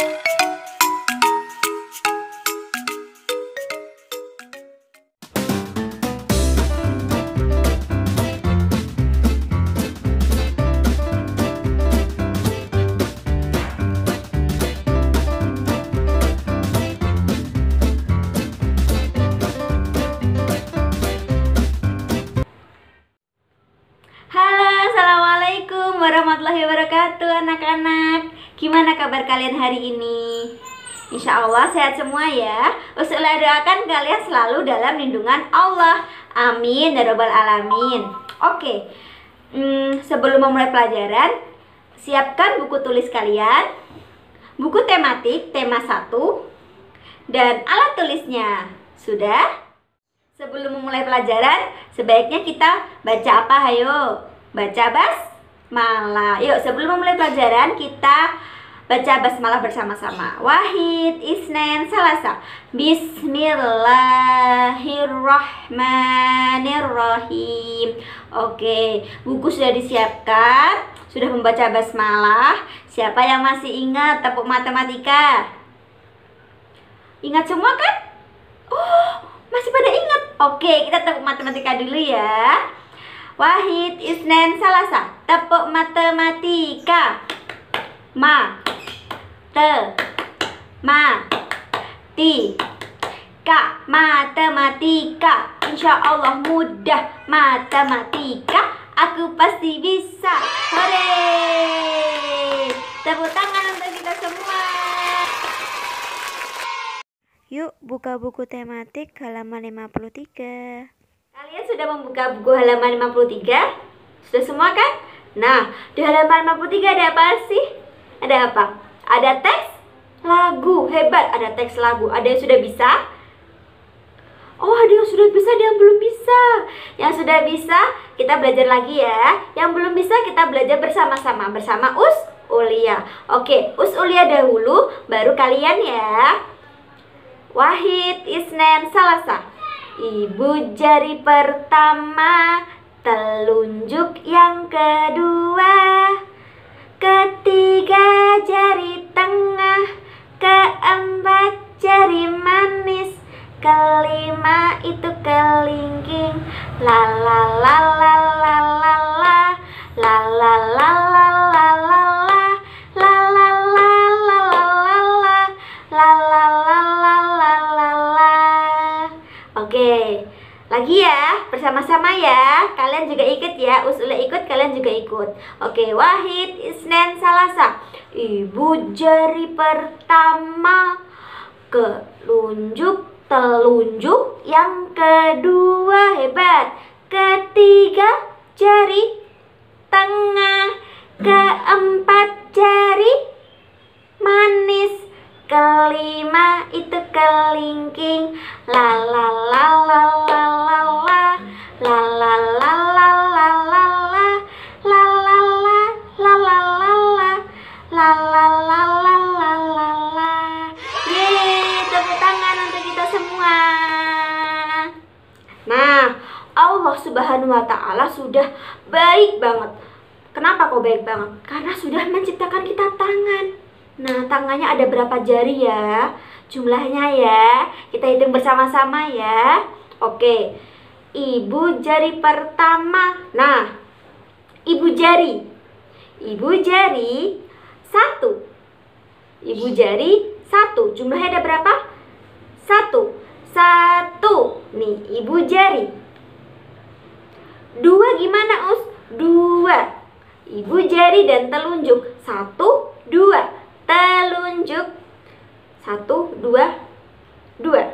Warahmatullahi wabarakatuh anak-anak. Gimana kabar kalian hari ini? Insya Allah sehat semua ya. Ustazah doakan kalian selalu dalam lindungan Allah. Amin ya rabbal alamin. Oke, sebelum memulai pelajaran, siapkan buku tulis kalian, buku tematik tema 1, dan alat tulisnya. Sudah? Sebelum memulai pelajaran, sebaiknya kita baca apa? Ayo, baca basmalah. Yuk, sebelum memulai pelajaran kita baca basmalah bersama-sama. Wahid, Isnen, Salasa. Bismillahirrahmanirrahim. Oke, buku sudah disiapkan, sudah membaca basmalah. Siapa yang masih ingat tepuk matematika? Ingat semua kan? Oh, masih pada ingat. Oke, kita tepuk matematika dulu ya. Wahid, Isnen, Salasa. Tepuk matematika. Matematika. Insya Allah mudah matematika. Aku pasti bisa. Hore! Tepuk tangan untuk kita semua. Yuk buka buku tematik halaman 53. Kalian sudah membuka buku halaman 53? Sudah semua kan? Nah, di halaman 53 ada apa sih? Ada apa? Ada teks lagu. Hebat, ada teks lagu. Ada yang sudah bisa? Oh, ada yang sudah bisa, ada yang belum bisa. Yang sudah bisa, kita belajar lagi ya. Yang belum bisa, kita belajar bersama-sama. Bersama Ulia. Oke, Ulia dahulu, baru kalian ya. Wahid, Isnen, Salasa. Ibu jari pertama, telunjuk yang kedua, ketiga jari tengah, keempat jari manis, kelima itu kelingking. La la la la la la la, la la la la la la la, la la la la la la la, la la la la la la la. Oke, lagi ya, bersama-sama ya. Kalian juga ikut ya, Ulia ikut, kalian juga ikut. Oke, Wahid, Isnen, Salasa. Ibu jari pertama, kelunjuk, telunjuk yang kedua. Hebat. Ketiga jari tengah, keempat jari manis, kelima itu kelingking. La la la la la la la, la la la la la la la, la la la la la la la, la la la la la la la. Yeay, tepuk tangan untuk kita semua. Nah, Allah Subhanahu wa Ta'ala sudah baik banget. Kenapa kok baik banget? Karena sudah menciptakan kita tangan. Nah, tangannya ada berapa jari ya? Jumlahnya ya. Kita hitung bersama-sama ya. Oke. Ibu jari pertama. Nah, ibu jari 1. Ibu jari 1. Jumlahnya ada berapa? 1. Nih, ibu jari. 2 gimana, Us? 2. Ibu jari dan telunjuk. 1, 2. Telunjuk. 1, 2, 2.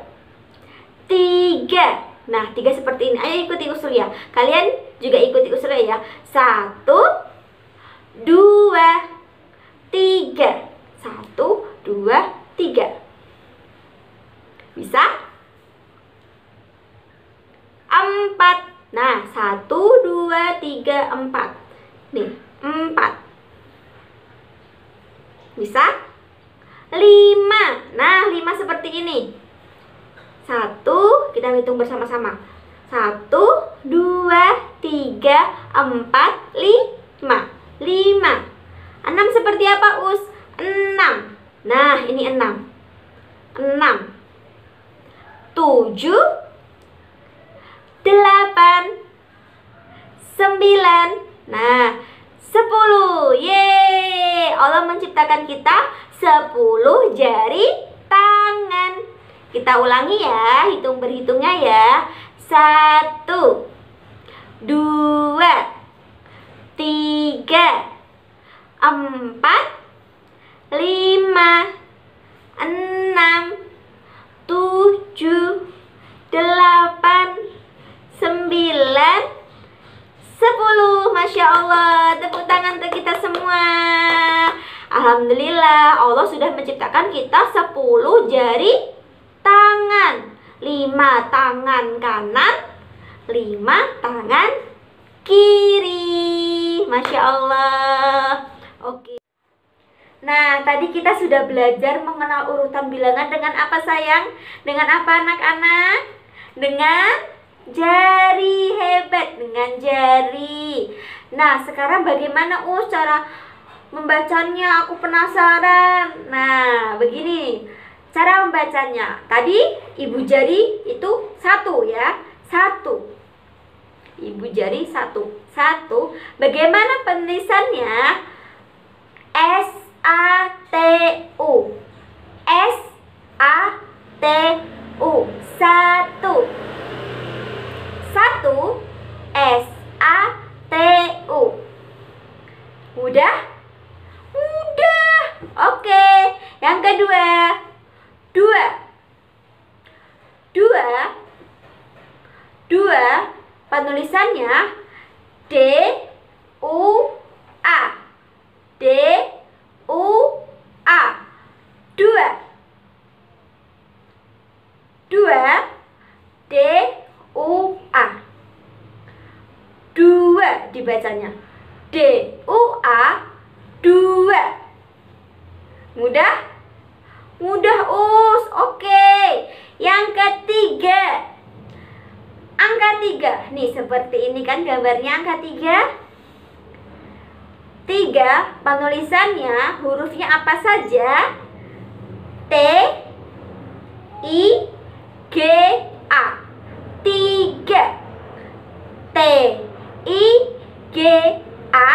3. Nah, 3 seperti ini. Ayo ikuti Ulia. Kalian juga ikuti Ulia ya. 1, 2, 3. 1, 2, 3. Bisa? 4. Nah, 1, 2, 3, 4. Nih, 4. Bisa? 5. Nah, 5 seperti ini. 1, kita hitung bersama-sama. 1, 2, 3, 4, 5. 5. 6 seperti apa, Us? 6. Nah, ini 6. 6, 7, 8, 9. Nah, 10. Yeay, Allah menciptakan kita 10 jari tangan. Kita ulangi ya, berhitungnya ya. 1, 2, 3, 4, 5, 6, 7, 8, 9, 10. Masya Allah, tepuk tangan untuk kita semua. Alhamdulillah, Allah sudah menciptakan kita 10 jari tangan. 5 tangan kanan, 5 tangan kiri. Masya Allah. Oke. Nah, tadi kita sudah belajar mengenal urutan bilangan dengan apa sayang? Dengan apa anak-anak? Dengan jari. Hebat, dengan jari. Nah, sekarang bagaimana cara membacanya? Aku penasaran. Nah, begini cara membacanya. Tadi ibu jari itu 1 ya. 1. Ibu jari 1. 1. Bagaimana penulisannya? S-A-T-U. S-A-T-U. 1. 1. S-A-T-U. Mudah? Mudah. Oke. Yang kedua. 2. 2 penulisannya D-U-A. D-U-A. 2. 2 D-U-A. 2 dibacanya. D-U-A. 2. Mudah? Mudah, Us. Oke. Yang ketiga. Angka 3. Nih, seperti ini kan gambarnya angka 3. 3 penulisannya hurufnya apa saja? T, I, G, A. 3. T, I, G, A.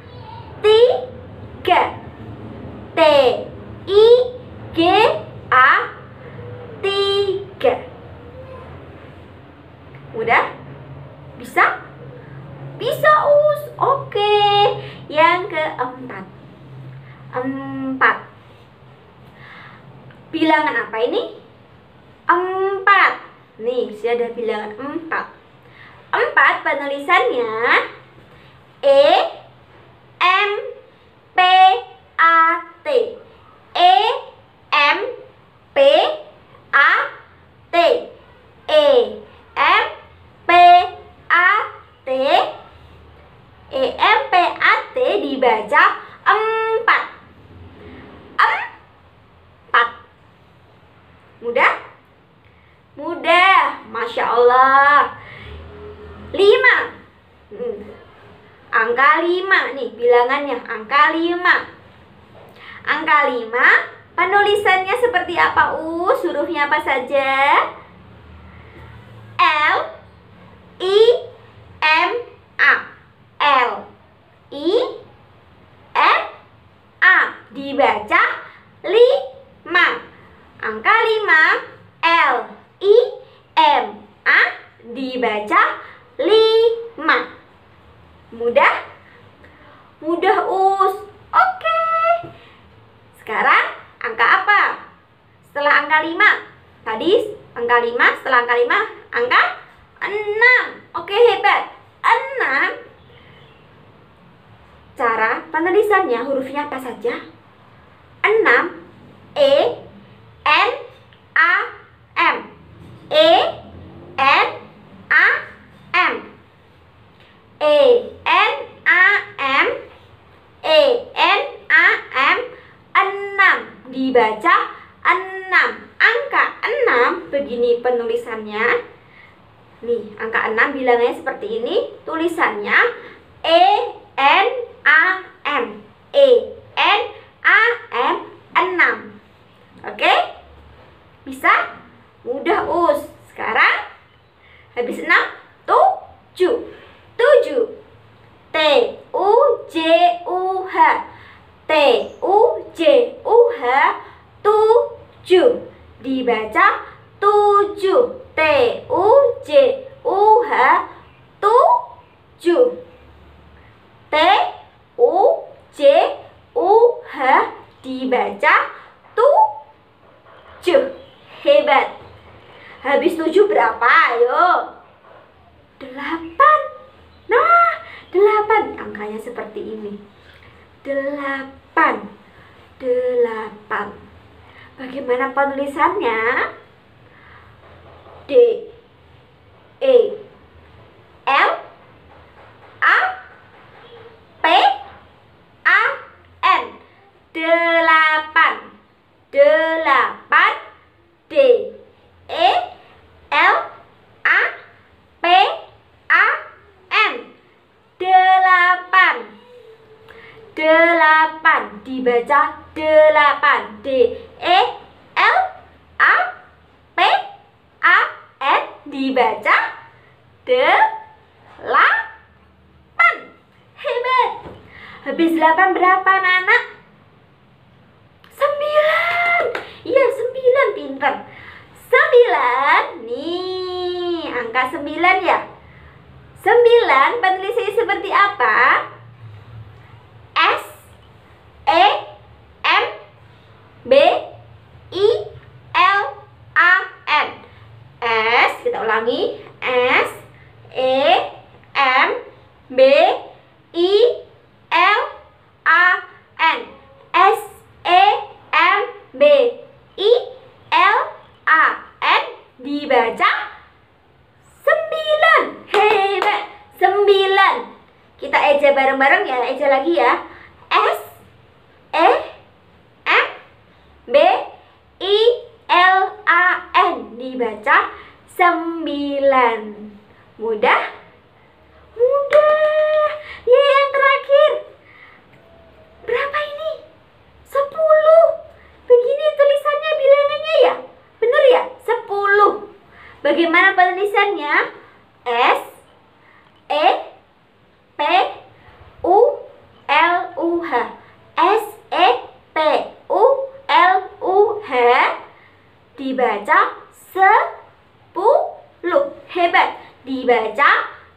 3. T, I, G, A. 3. Mudah? Bisa? Bisa, Us. Oke. Yang keempat. 4. Bilangan apa ini? 4. Nih, sudah ada bilangan 4. 4 penulisannya E, M, P, A, T. E, M, P, A, T. E, M, P, A, T. E, M, P, A, T dibaca 4. 4. Mudah? Mudah. Masya Allah. 5. Angka 5 nih bilangannya. Angka 5. Angka 5 penulisannya seperti apa, Us? Hurufnya apa saja? L, I, M, A. L, I, M, A. Dibaca 5. Angka 5. L, I, M, A. Dibaca 5. Mudah? Mudah, Us. Oke. Sekarang angka apa? Setelah angka 5. Tadi angka 5, setelah angka 5 angka 6. Oke, hebat. 6. Cara penulisannya hurufnya apa saja? 6. E, N, A, M. E, N, A, M. E, N, A, M. E, N, A, M. 6. Dibaca 6. Angka 6 begini penulisannya. Nih, angka 6 bilangnya seperti ini. Tulisannya E, N, A, M. E, N, A, M. 6. Bisa? Mudah, Us. Sekarang habis 6, 7. 7. T-U-J-U-H. T-U-J-U-H. 7. Dibaca 7. T-U-J-U-H. 7. T-U-J-U-H. Dibaca 7. Hebat. Habis 7 berapa? Ayo. 8. Nah, 8. Angkanya seperti ini. 8. 8. Bagaimana penulisannya? D E L A P A N. 8. 8. D E L A P A N. 8. 8. Dibaca 8. D E L A P A N. Dibaca 8. Hebat. Habis 8 berapa, anak? 9. Iya, 9. Pinter. 9. Nih, angka 9 ya. 9 penulisannya seperti apa? S E M B I L A N. S, kita ulangi. S E M B I L A N. S E M B I L A N. Dibaca 9. Hebat. 9. Kita eja bareng-bareng ya. Eja lagi ya. S E M B I L A N. Dibaca 9. Mudah? Mudah. Ya, yang terakhir. Berapa ini? 10. Begini tulisannya, bilangannya ya. Bener ya? 10. Bagaimana penulisannya? S E P U L U H. S E P U L U H. Dibaca 10. Hebat. Dibaca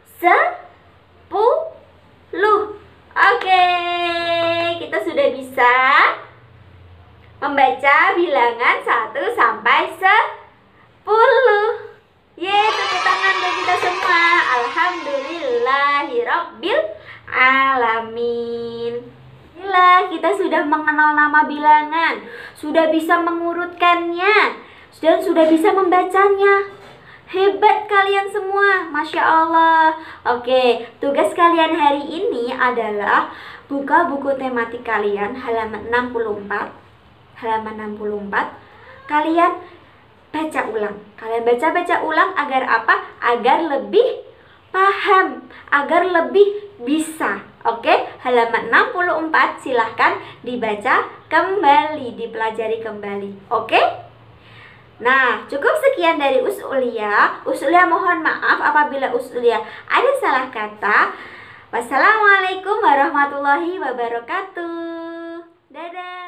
10. Oke, kita sudah bisa membaca bilangan 1 sampai 10. Yeay, tepuk tangan buat kita semua. Alhamdulillahirabbil alamin. Inilah, kita sudah mengenal nama bilangan, sudah bisa mengurutkannya, dan sudah bisa membacanya. Hebat kalian semua, Masya Allah. Oke, tugas kalian hari ini adalah buka buku tematik kalian halaman 64. Halaman 64. Kalian baca ulang. Kalian baca ulang agar apa? Agar lebih paham, agar lebih bisa. Oke, halaman 64 silahkan dibaca kembali, dipelajari kembali. Oke? Nah, cukup sekian dari Usulia. Usulia mohon maaf apabila Usulia ada salah kata. Wassalamualaikum warahmatullahi wabarakatuh. Dadah.